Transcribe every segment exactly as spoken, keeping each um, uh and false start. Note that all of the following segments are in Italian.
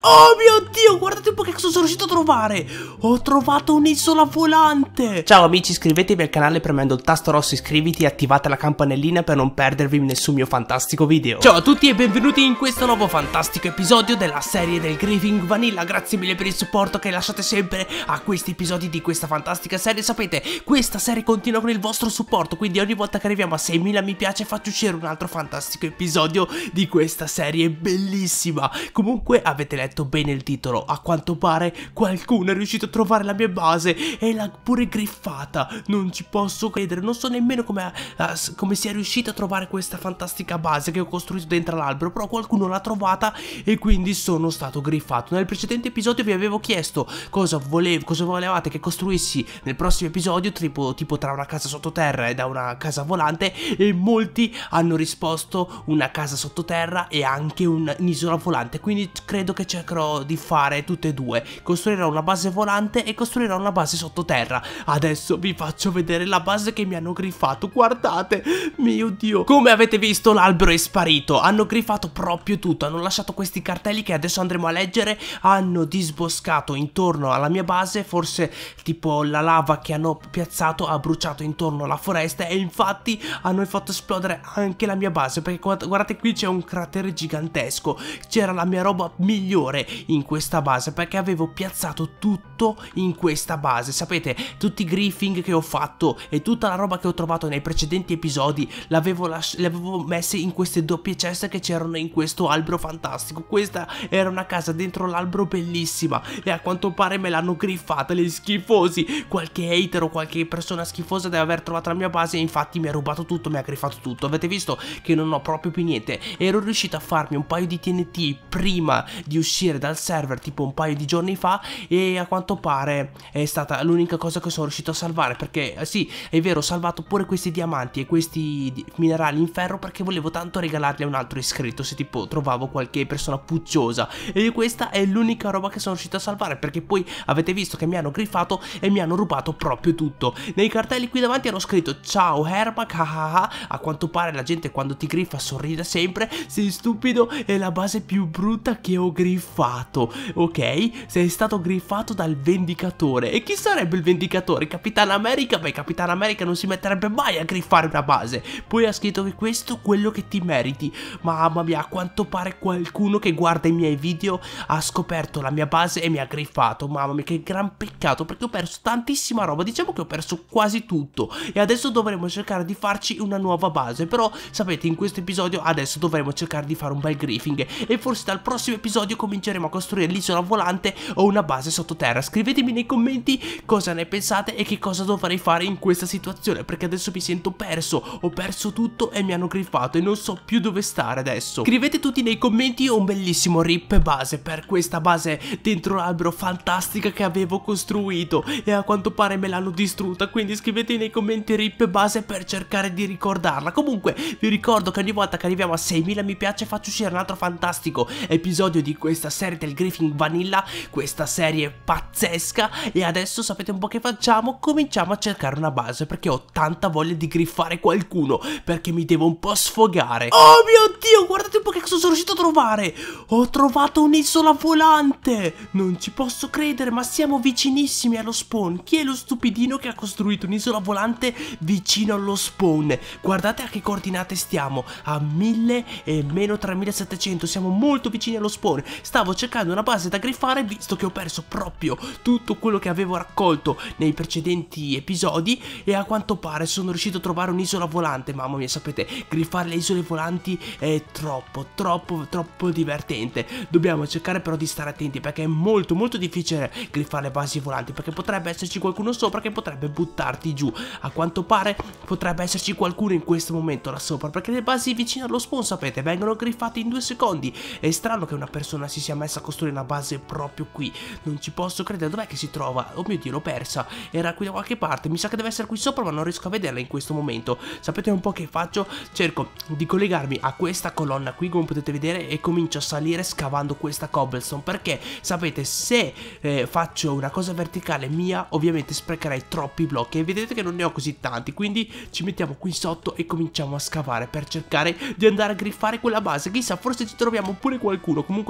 Oh mio Dio, guardate un po' che cosa sono riuscito a trovare. Ho trovato un'isola volante. Ciao amici, iscrivetevi al canale premendo il tasto rosso iscriviti e attivate la campanellina per non perdervi nessun mio fantastico video. Ciao a tutti e benvenuti in questo nuovo fantastico episodio della serie del Griffing Vanilla. Grazie mille per il supporto che lasciate sempre a questi episodi di questa fantastica serie. Sapete, questa serie continua con il vostro supporto, quindi ogni volta che arriviamo a seimila mi piace faccio uscire un altro fantastico episodio di questa serie bellissima. Comunque avete letto bene il titolo, a quanto pare qualcuno è riuscito a trovare la mia base e l'ha pure griffata. Non ci posso credere, non so nemmeno come, uh, come sia riuscito a trovare questa fantastica base che ho costruito dentro l'albero, però qualcuno l'ha trovata e quindi sono stato griffato. Nel precedente episodio vi avevo chiesto cosa, volevo, cosa volevate che costruissi nel prossimo episodio, tipo, tipo tra una casa sottoterra e da una casa volante, e molti hanno risposto una casa sottoterra e anche un'isola volante, quindi credo che cercherò di fare tutte e due. Costruirò una base volante e costruirò una base sottoterra. Adesso vi faccio vedere la base che mi hanno griffato. Guardate, mio Dio, come avete visto l'albero è sparito. Hanno griffato proprio tutto, hanno lasciato questi cartelli che adesso andremo a leggere. Hanno disboscato intorno alla mia base, forse tipo la lava che hanno piazzato ha bruciato intorno alla foresta e infatti hanno fatto esplodere anche la mia base, perché guardate qui c'è un cratere gigantesco. C'era la mia roba migliore in questa base perché avevo piazzato tutto in questa base. Sapete, tutti i griffing che ho fatto e tutta la roba che ho trovato nei precedenti episodi l'avevo messe in queste doppie ceste che c'erano in questo albero fantastico. Questa era una casa dentro l'albero bellissima e a quanto pare me l'hanno griffata gli schifosi. Qualche hater o qualche persona schifosa deve aver trovato la mia base e infatti mi ha rubato tutto, mi ha griffato tutto. Avete visto che non ho proprio più niente. Ero riuscito a farmi un paio di T N T prima di uscire dal server, tipo un paio di giorni fa, e a quanto pare è stata l'unica cosa che sono riuscito a salvare, perché eh, sì, è vero, ho salvato pure questi diamanti e questi minerali in ferro perché volevo tanto regalarli a un altro iscritto se tipo trovavo qualche persona pucciosa, e questa è l'unica roba che sono riuscito a salvare perché poi avete visto che mi hanno griffato e mi hanno rubato proprio tutto. Nei cartelli qui davanti hanno scritto ciao Hermac, ah, a quanto pare la gente quando ti griffa sorride sempre, sei stupido, è la base più brutta che ho griffato. Ok, sei stato griffato dal Vendicatore. E chi sarebbe il Vendicatore? Capitan America? Beh, Capitan America non si metterebbe mai a griffare una base. Poi ha scritto che questo è quello che ti meriti. Mamma mia, a quanto pare qualcuno che guarda i miei video ha scoperto la mia base e mi ha griffato. Mamma mia, che gran peccato, perché ho perso tantissima roba. Diciamo che ho perso quasi tutto e adesso dovremo cercare di farci una nuova base. Però sapete, in questo episodio adesso dovremo cercare di fare un bel griffing e forse dal prossimo episodio cominceremo a costruire l'isola volante o una base sottoterra. Scrivetemi nei commenti cosa ne pensate e che cosa dovrei fare in questa situazione, perché adesso mi sento perso, ho perso tutto e mi hanno griffato e non so più dove stare adesso. Scrivete tutti nei commenti un bellissimo rip base per questa base dentro l'albero fantastica che avevo costruito e a quanto pare me l'hanno distrutta, quindi scrivete nei commenti rip base per cercare di ricordarla. Comunque vi ricordo che ogni volta che arriviamo a seimila mi piace faccio uscire un altro fantastico episodio di questa serie del Griffing Vanilla, questa serie pazzesca, e adesso sapete un po' che facciamo? Cominciamo a cercare una base perché ho tanta voglia di griffare qualcuno, perché mi devo un po' sfogare. Oh mio Dio, guardate un po' che cosa sono riuscito a trovare. Ho trovato un'isola volante, non ci posso credere, ma siamo vicinissimi allo spawn. Chi è lo stupidino che ha costruito un'isola volante vicino allo spawn? Guardate a che coordinate stiamo, a mille e meno tremilasettecento, siamo molto vicini allo spawn. Stavo cercando una base da griffare visto che ho perso proprio tutto quello che avevo raccolto nei precedenti episodi e a quanto pare sono riuscito a trovare un'isola volante. Mamma mia, sapete, griffare le isole volanti è troppo, troppo, troppo divertente. Dobbiamo cercare però di stare attenti perché è molto, molto difficile griffare le basi volanti, perché potrebbe esserci qualcuno sopra che potrebbe buttarti giù. A quanto pare potrebbe esserci qualcuno in questo momento là sopra, perché le basi vicino allo spawn, sapete, vengono griffate in due secondi. È strano che una persona si sia messa a costruire una base proprio qui. Non ci posso credere. Dov'è che si trova? Oh mio Dio, l'ho persa. Era qui da qualche parte. Mi sa che deve essere qui sopra, ma non riesco a vederla in questo momento. Sapete un po' che faccio? Cerco di collegarmi a questa colonna qui, come potete vedere, e comincio a salire scavando questa cobblestone, perché sapete, se eh, faccio una cosa verticale mia, ovviamente sprecherei troppi blocchi e vedete che non ne ho così tanti, quindi ci mettiamo qui sotto e cominciamo a scavare per cercare di andare a griffare quella base. Chissà, forse ci troviamo pure qualcuno. Comunque a me gli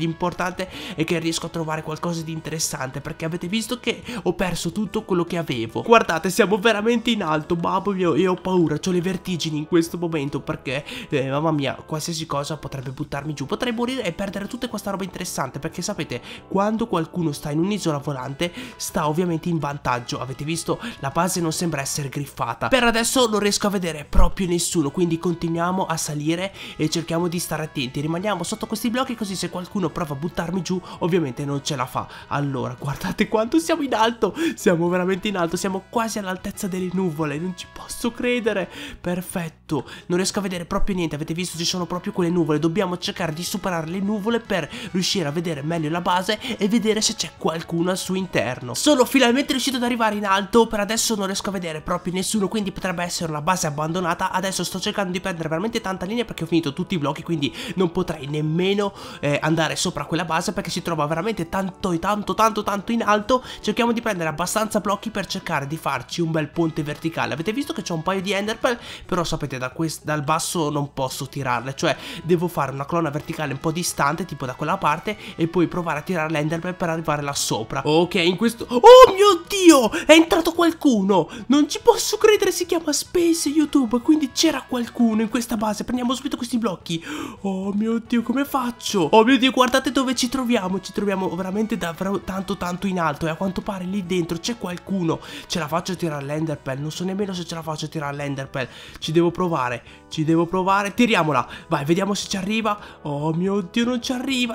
l'importante è che riesco a trovare qualcosa di interessante, perché avete visto che ho perso tutto quello che avevo. Guardate, siamo veramente in alto, babbo mio, e ho paura, ho le vertigini in questo momento, perché eh, mamma mia, qualsiasi cosa potrebbe buttarmi giù, potrei morire e perdere tutta questa roba interessante, perché sapete, quando qualcuno sta in un'isola volante sta ovviamente in vantaggio. Avete visto, la base non sembra essere griffata. Per adesso non riesco a vedere proprio nessuno, quindi continuiamo a salire e cerchiamo di stare attenti, rimaniamo sotto questi blocchi, così se qualcuno prova a buttarmi giù ovviamente non ce la fa. Allora, guardate quanto siamo in alto, siamo veramente in alto, siamo quasi all'altezza delle nuvole, non ci posso credere. Perfetto, non riesco a vedere proprio niente, avete visto, ci sono proprio quelle nuvole, dobbiamo cercare di superare le nuvole per riuscire a vedere meglio la base e vedere se c'è qualcuno al suo interno. Sono finalmente riuscito ad arrivare in alto, per adesso non riesco a vedere proprio nessuno, quindi potrebbe essere una base abbandonata. Adesso sto cercando di prendere veramente tanta linea perché ho finito tutti i blocchi, quindi non potrei nemmeno eh, andare sopra quella base perché si trova veramente tanto e tanto tanto tanto in alto. Cerchiamo di prendere abbastanza blocchi per cercare di farci un bel ponte verticale. Avete visto che c'ho un paio di enderpearl, però sapete, da dal basso non posso tirarle, cioè devo fare una colonna verticale un po' distante, tipo da quella parte, e poi provare a tirare l'enderpearl per arrivare là sopra. Ok, in questo... Oh mio Dio, è entrato qualcuno, non ci posso credere, si chiama Space YouTube, quindi c'era qualcuno in questa base. Prendiamo subito questi blocchi. Oh mio Dio, come faccio? Oh mio Dio, guardate dove ci troviamo, ci troviamo veramente davvero tanto tanto in alto, e a quanto pare lì dentro c'è qualcuno. Ce la faccio a tirare l'enderpearl? Non so nemmeno se ce la faccio a tirare l'enderpearl, ci devo provare, ci devo provare, tiriamola, vai, vediamo se ci arriva. Oh mio Dio, non ci arriva,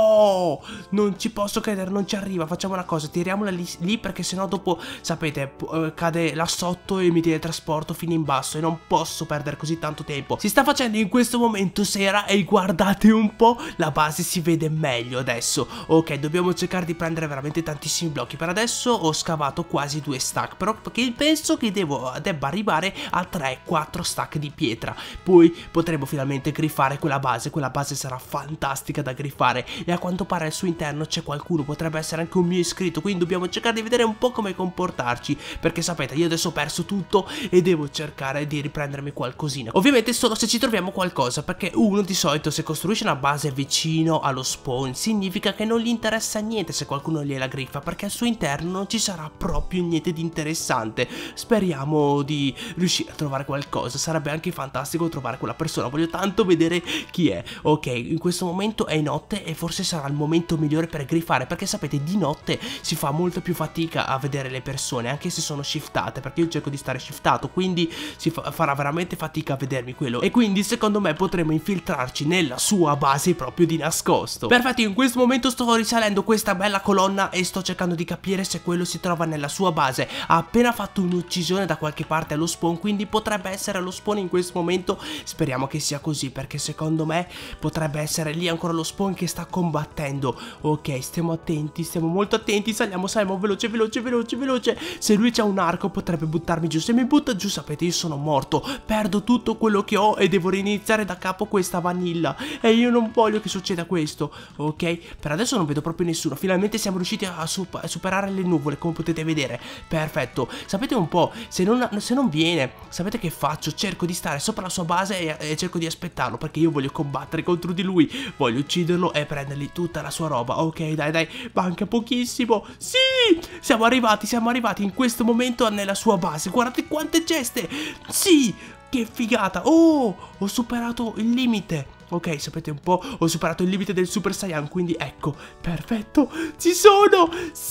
no, non ci posso credere, non ci arriva. Facciamo una cosa, tiriamola lì, lì perché sennò dopo, sapete, cade là sotto e mi teletrasporto fino in basso e non posso perdere così tanto tempo. Si sta facendo in questo momento sera e guardate un po', la base si vede meglio adesso. Ok, dobbiamo cercare di prendere veramente tantissimi blocchi. Per adesso ho scavato quasi due stack, però perché penso che devo, debba arrivare a tre quattro stack di pietra, poi potremo finalmente griffare quella base. Quella base sarà fantastica da griffare, e a quanto pare al suo interno c'è qualcuno, potrebbe essere anche un mio iscritto, quindi dobbiamo cercare di vedere un po' come comportarci, perché sapete, io adesso ho perso tutto e devo cercare di riprendermi qualcosina, ovviamente solo se ci troviamo qualcosa, perché uno di solito se costruisce una base vicino allo spawn significa che non gli interessa niente se qualcuno gliela griffa, perché al suo interno non ci sarà proprio niente di interessante. Speriamo di riuscire a trovare qualcosa, sarebbe anche fantastico trovare quella persona, voglio tanto vedere chi è. Ok, in questo momento è notte e forse sarà il momento migliore per griffare, perché sapete, di notte si fa molto più fatica a vedere le persone, anche se sono shiftate, perché io cerco di stare shiftato, quindi si fa farà veramente fatica a vedermi quello, e quindi secondo me potremo infiltrarci nella sua base proprio di nascosto. Perfetto, in questo momento sto risalendo questa bella colonna e sto cercando di capire se quello si trova nella sua base. Ha appena fatto un'uccisione da qualche parte allo spawn, quindi potrebbe essere allo spawn in questo momento. Speriamo che sia così, perché secondo me potrebbe essere lì ancora lo spawn che sta combattendo. Ok, stiamo attenti, stiamo molto attenti, saliamo, saliamo, veloce, veloce, veloce, veloce. Se lui c'ha un arco potrebbe buttarmi giù, se mi butta giù sapete io sono morto, perdo tutto quello che ho e devo riniziare da capo questa vanilla, e io non voglio che succeda questo. Ok, per adesso non vedo proprio nessuno, finalmente siamo riusciti a, sup a superare le nuvole, come potete vedere. Perfetto, sapete un po', se non, se non viene, sapete che faccio? Cerco di stare sopra la sua base e, e cerco di aspettarlo, perché io voglio combattere contro di lui, voglio ucciderlo e prendergli tutta la sua roba. Ok, dai dai, manca pochissimo. Sì, siamo arrivati, siamo arrivati in questo momento nella sua base, guardate quante geste. Sì, che figata. Oh, ho superato il limite. Ok, sapete un po', ho superato il limite del Super Saiyan, quindi ecco, perfetto, ci sono,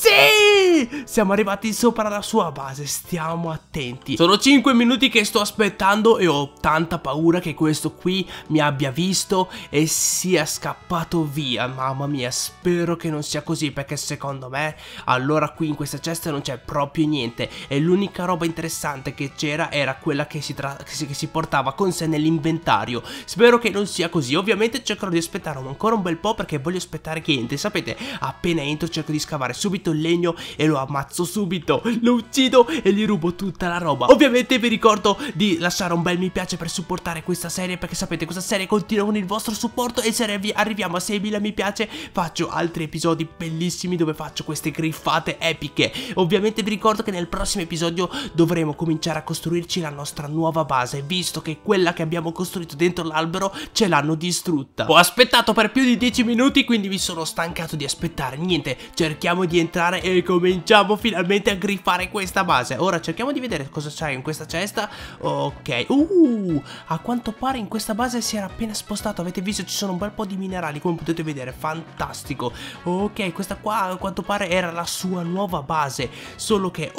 sì, siamo arrivati sopra la sua base, stiamo attenti. Sono cinque minuti che sto aspettando e ho tanta paura che questo qui mi abbia visto e sia scappato via. Mamma mia, spero che non sia così, perché secondo me allora qui in questa cesta non c'è proprio niente, e l'unica roba interessante che c'era era quella che si, che si, che si portava con sé nell'inventario. Spero che non sia così. Ovviamente cercherò di aspettare ancora un bel po', perché voglio aspettare che entri. Sapete, appena entro cerco di scavare subito il legno e lo ammazzo subito, lo uccido e gli rubo tutta la roba. Ovviamente vi ricordo di lasciare un bel mi piace per supportare questa serie, perché sapete, questa serie continua con il vostro supporto, e se arriviamo a seimila mi piace faccio altri episodi bellissimi dove faccio queste griffate epiche. Ovviamente vi ricordo che nel prossimo episodio dovremo cominciare a costruirci la nostra nuova base, visto che quella che abbiamo costruito dentro l'albero ce l'hanno distrutta. Ho aspettato per più di dieci minuti, quindi mi sono stancato di aspettare. Niente, cerchiamo di entrare e cominciamo finalmente a griffare questa base. Ora cerchiamo di vedere cosa c'è in questa cesta. Ok, uh, a quanto pare in questa base si era appena spostato. Avete visto, ci sono un bel po' di minerali, come potete vedere, fantastico. Ok, questa qua a quanto pare era la sua nuova base, solo che...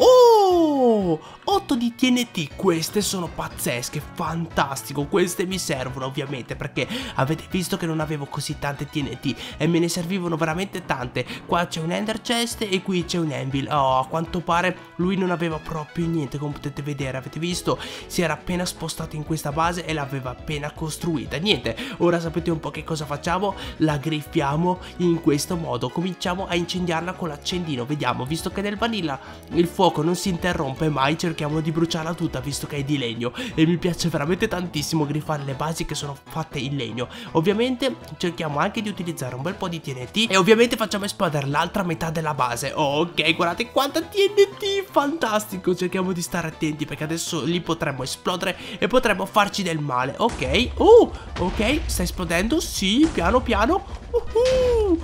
Oh, otto di T N T, queste sono pazzesche, fantastico. Queste mi servono ovviamente perché avete visto che non avevo così tante T N T e me ne servivano veramente tante. Qua c'è un Ender Chest e qui c'è un Anvil. Oh, a quanto pare lui non aveva proprio niente, come potete vedere. Avete visto? Si era appena spostato in questa base e l'aveva appena costruita. Niente, ora sapete un po' che cosa facciamo? La griffiamo in questo modo. Cominciamo a incendiarla con l'accendino. Vediamo, visto che nel vanilla il fuoco non si interrompe mai, cerchiamo di bruciarla tutta, visto che è di legno e mi piace veramente tantissimo griffare le basi che sono fatte in legno. Ovviamente cerchiamo anche di utilizzare un bel po' di T N T e ovviamente facciamo esplodere l'altra metà della base. Ok, guardate quanta T N T, fantastico. Cerchiamo di stare attenti perché adesso li potremmo esplodere e potremmo farci del male. Ok, oh, ok, sta esplodendo, sì, piano piano. Uh-huh,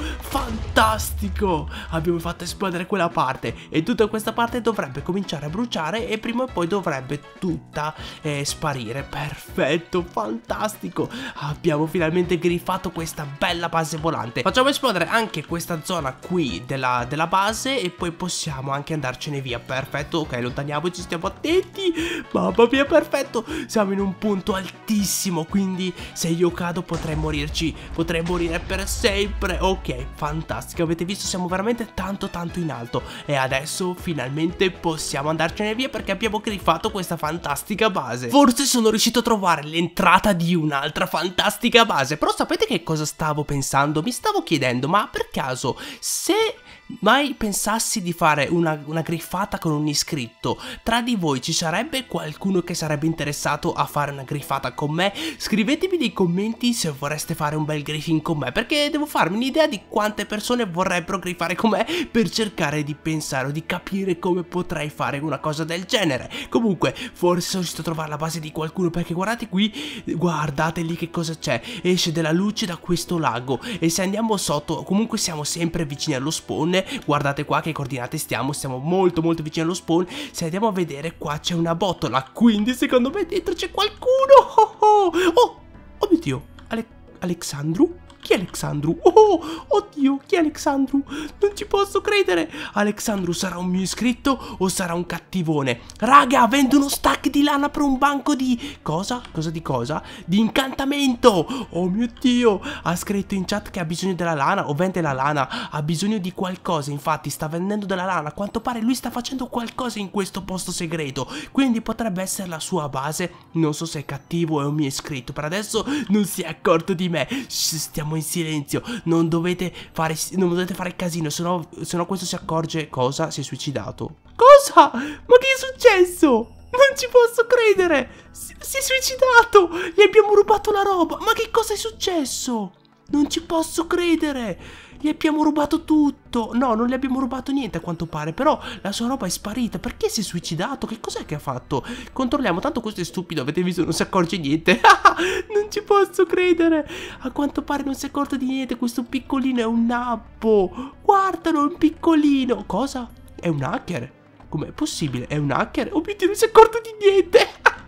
fantastico, abbiamo fatto esplodere quella parte e tutta questa parte dovrebbe cominciare a bruciare e prima o poi dovrebbe tutta eh, sparire. Perfetto, fantastico, abbiamo finalmente griffato questa bella base volante. Facciamo esplodere anche questa zona qui della, della base e poi possiamo anche andarcene via. Perfetto, ok, allontaniamoci, stiamo attenti. Mamma mia, perfetto, siamo in un punto altissimo, quindi se io cado potrei morirci, potrei morire per sempre. Ok, fantastico, avete visto, siamo veramente tanto tanto in alto e adesso finalmente possiamo andarcene via perché abbiamo griffato questa fantastica base. Forse sono riuscito a trovare l'entrata di un'altra fantastica base, però sapete che cosa stavo pensando? Mi stavo chiedendo, ma per caso se mai pensassi di fare una, una griffata con un iscritto, tra di voi ci sarebbe qualcuno che sarebbe interessato a fare una griffata con me? Scrivetemi nei commenti se vorreste fare un bel griffing con me, perché devo farmi un'idea di quante persone vorrebbero griffare con me per cercare di pensare o di capire come potrei fare una cosa del genere. Comunque forse sono riuscito a trovare la base di qualcuno, perché guardate qui, guardate lì che cosa c'è, esce della luce da questo lago e se andiamo sotto comunque siamo sempre vicini allo spawn. Guardate qua che coordinate stiamo, stiamo molto molto vicini allo spawn. Se andiamo a vedere qua c'è una botola, quindi secondo me dentro c'è qualcuno. Oh, oh, oh, oh mio Dio, Ale Alexandru? Chi è Alexandru? Oh, oddio, chi è Alexandru? Non ci posso credere. Alexandru sarà un mio iscritto o sarà un cattivone? Raga, vende uno stack di lana per un banco di... Cosa? Cosa di cosa? Di incantamento. Oh mio Dio, ha scritto in chat che ha bisogno della lana o vende la lana. Ha bisogno di qualcosa, infatti sta vendendo della lana. A quanto pare lui sta facendo qualcosa in questo posto segreto, quindi potrebbe essere la sua base. Non so se è cattivo o è un mio iscritto. Per adesso non si è accorto di me. Shh, stiamo in silenzio, non dovete fare non dovete fare casino, se no, se no questo si accorge. Cosa? Si è suicidato. Cosa? Ma che è successo? Non ci posso credere. Si, si è suicidato. Gli abbiamo rubato la roba. Ma che cosa è successo? Non ci posso credere. Gli abbiamo rubato tutto. No, non gli abbiamo rubato niente a quanto pare, però la sua roba è sparita. Perché si è suicidato? Che cos'è che ha fatto? Controlliamo, tanto questo è stupido, avete visto, non si accorge niente. Non ci posso credere. A quanto pare non si è accorto di niente. Questo piccolino è un nabbo. Guardalo, è un piccolino. Cosa? È un hacker? Com'è possibile? È un hacker? Oh mio Dio, non si è accorto di niente.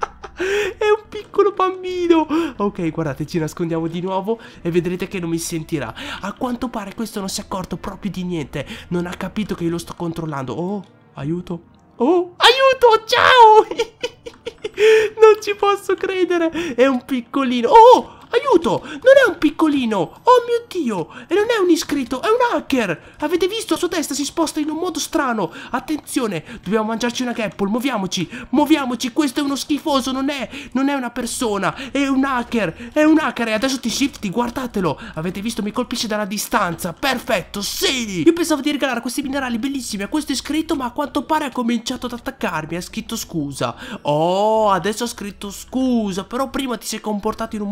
È un piccolo bambino. Ok, guardate, ci nascondiamo di nuovo e vedrete che non mi sentirà. A quanto pare questo non si è accorto proprio di niente. Non ha capito che io lo sto controllando. Oh, aiuto. Oh, aiuto, ciao. Non ci posso credere. È un piccolino. Oh, aiuto, non è un piccolino. Oh mio Dio, e non è un iscritto, è un hacker. Avete visto? La sua testa si sposta in un modo strano. Attenzione, dobbiamo mangiarci una Gapple. Muoviamoci, muoviamoci. Questo è uno schifoso, non è, non è una persona. È un hacker, è un hacker. E adesso ti shifti, guardatelo. Avete visto? Mi colpisce dalla distanza. Perfetto, sì. Io pensavo di regalare questi minerali bellissimi a questo iscritto, ma a quanto pare ha cominciato ad attaccarmi. Ha scritto scusa. Oh, adesso ha scritto scusa, però prima ti sei comportato in un modo strano.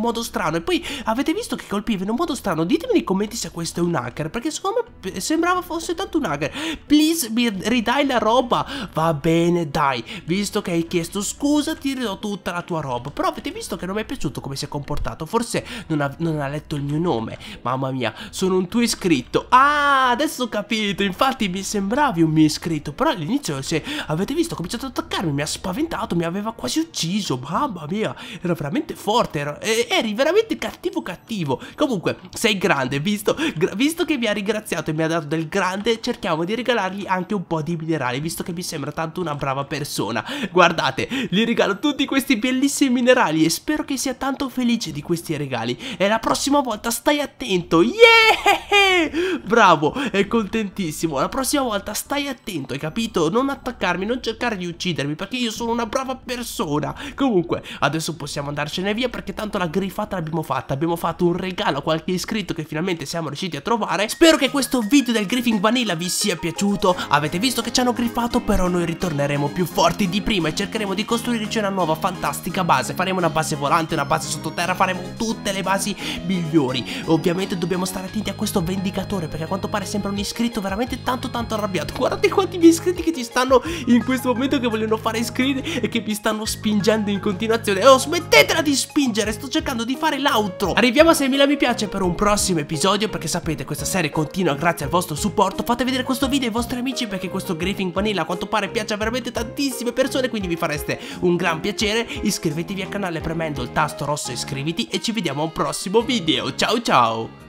strano. E poi avete visto che colpiva in un modo strano. Ditemi nei commenti se questo è un hacker, perché secondo me sembrava fosse tanto un hacker. Please mi ridai la roba. Va bene, dai, visto che hai chiesto scusa ti ridò tutta la tua roba. Però avete visto che non mi è piaciuto come si è comportato. Forse non ha, non ha letto il mio nome. Mamma mia, sono un tuo iscritto. Ah, adesso ho capito. Infatti mi sembravi un mio iscritto. Però all'inizio, se avete visto, ha cominciato ad attaccarmi. Mi ha spaventato, mi aveva quasi ucciso. Mamma mia, era veramente forte. Era, eri veramente cattivo cattivo. Comunque, sei grande, visto, visto che mi ha ringraziato e mi ha dato del grande, cerchiamo di regalargli anche un po' di minerali, visto che mi sembra tanto una brava persona. Guardate, gli regalo tutti questi bellissimi minerali e spero che sia tanto felice di questi regali. E la prossima volta stai attento. Yeah! Bravo, è contentissimo. La prossima volta stai attento, hai capito? Non attaccarmi, non cercare di uccidermi, perché io sono una brava persona. Comunque, adesso possiamo andarcene via, perché tanto la griffata l'abbiamo fatta. Abbiamo fatto un regalo a qualche iscritto che finalmente siamo riusciti a trovare. Spero che questo video del Griffing Vanilla vi sia piaciuto. Avete visto che ci hanno griffato, però noi ritorneremo più forti di prima e cercheremo di costruirci una nuova fantastica base. Faremo una base volante, una base sottoterra, faremo tutte le basi migliori. Ovviamente dobbiamo stare attenti a questo vendicatore, perché a quanto pare sembra un iscritto veramente tanto tanto arrabbiato. Guardate quanti miei iscritti che ci stanno in questo momento, che vogliono fare screen e che mi stanno spingendo in continuazione. Oh, smettetela di spingere, sto cercando di fare l'outro. Arriviamo a seimila mi piace per un prossimo episodio, perché sapete questa serie continua grazie al vostro supporto. Fate vedere questo video ai vostri amici, perché questo Griffing Vanilla a quanto pare piace a veramente tantissime persone, quindi vi fareste un gran piacere. Iscrivetevi al canale premendo il tasto rosso iscriviti e ci vediamo a un prossimo video. Ciao ciao.